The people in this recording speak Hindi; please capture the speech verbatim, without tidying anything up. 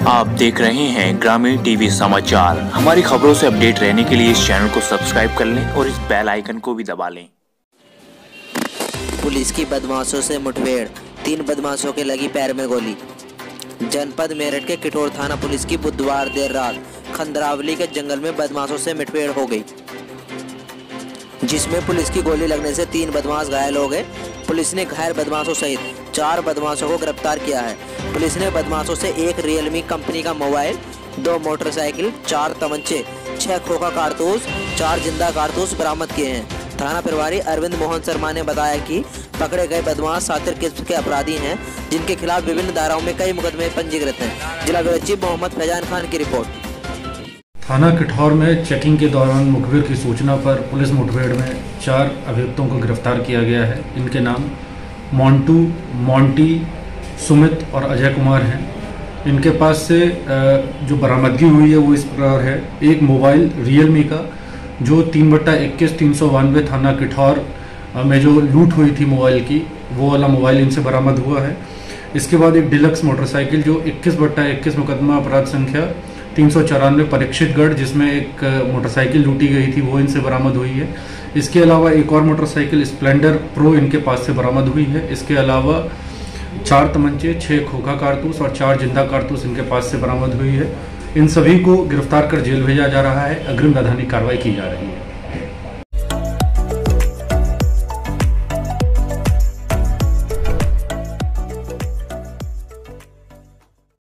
आप देख रहे हैं ग्रामीण टीवी समाचार। हमारी खबरों से अपडेट रहने के लिए इस चैनल को सब्सक्राइब कर लें और इस बेल आइकन को भी दबा लें। पुलिस की बदमाशों से मुठभेड़, तीन बदमाशों के लगी पैर में गोली। जनपद मेरठ के किठौर थाना पुलिस की बुधवार देर रात खंदरावली के जंगल में बदमाशों से मुठभेड़ हो गई, जिसमें पुलिस की गोली लगने से तीन बदमाश घायल हो गए। पुलिस ने घायल बदमाशों सहित चार बदमाशों को गिरफ्तार किया है। पुलिस ने बदमाशों से एक रियलमी कंपनी का मोबाइल, दो मोटरसाइकिल, चार तमंचे, छह खोखा कारतूस, चार जिंदा कारतूस बरामद किए हैं। थाना प्रभारी अरविंद मोहन शर्मा ने बताया कि पकड़े गए बदमाश सातिर किस्म के अपराधी हैं, जिनके खिलाफ विभिन्न धाराओं में कई मुकदमे पंजीकृत हैं। जिला ब्यूरो चीफ मोहम्मद फैजान खान की रिपोर्ट। थाना किठौर में चेकिंग के दौरान मुखबिर की सूचना पर पुलिस मुठभेड़ में चार अभियुक्तों को गिरफ्तार किया गया है। इनके नाम मोंटू, मोंटी, सुमित और अजय कुमार हैं। इनके पास से जो बरामदगी हुई है वो इस प्रकार है। एक मोबाइल रियलमी का जो तीन बट्टा इक्कीस तीन सौ बानवे थाना किठौर में जो लूट हुई थी मोबाइल की, वो वाला मोबाइल इनसे बरामद हुआ है। इसके बाद एक डिलक्स मोटरसाइकिल जो इक्कीस बट्टा इक्कीस मुकदमा अपराध संख्या तीन सौ चौरानवे परीक्षितगढ़, जिसमें एक मोटरसाइकिल लूटी गई थी, वो इनसे बरामद हुई है। इसके अलावा एक और मोटरसाइकिल स्प्लेंडर प्रो इनके पास से बरामद हुई है। इसके अलावा चार तमंचे, छह खोखा कारतूस और चार जिंदा कारतूस इनके पास से बरामद हुई है। इन सभी को गिरफ्तार कर जेल भेजा जा रहा है। अग्रिम वैधानिक कार्रवाई की जा रही है।